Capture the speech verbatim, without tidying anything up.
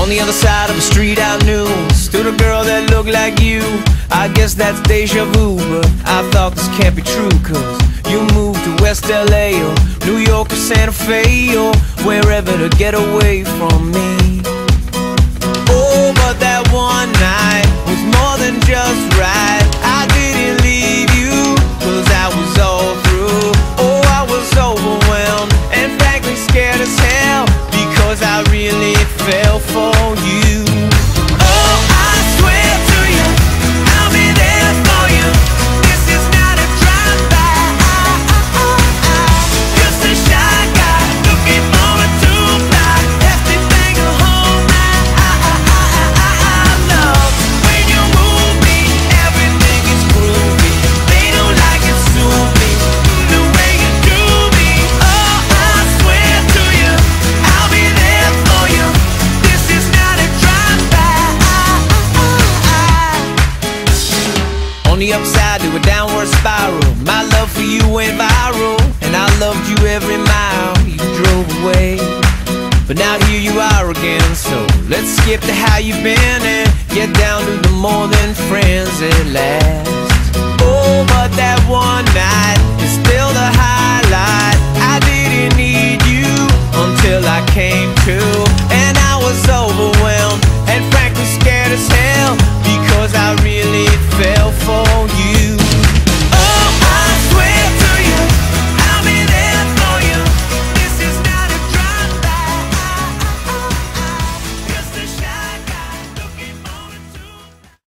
the other side of the street I knew stood a girl that looked like you. I guess that's deja vu, but I thought this can't be true, cause you moved to West L A or New York or Santa Fe or wherever to get away from me. Oh, but that one night was more than just right. I didn't leave you, cause I was all through. Oh, I was overwhelmed and frankly scared as hell, because I really fell for you. Oh, I swear to you, I'll be there for you. This is not a drive-by, just a shy guy looking forward to fly. Left me banging home night. Love when you move me, everything is groovy. They don't like it, sue me the way you do me. Oh, I swear to you, I'll be there for you. This is not a drive-by. On the upside to a downward spiral, my love for you went viral, and I loved you every mile you drove away. But now here you are again, so let's skip to how you've been and get down to the more than friends at last. Oh, but